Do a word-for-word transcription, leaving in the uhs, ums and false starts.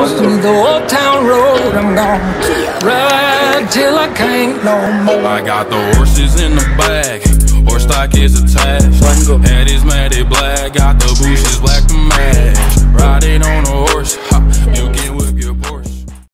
through the old town road. I'm gonna ride till I can't no more. I got the horses in the back, horse stock is a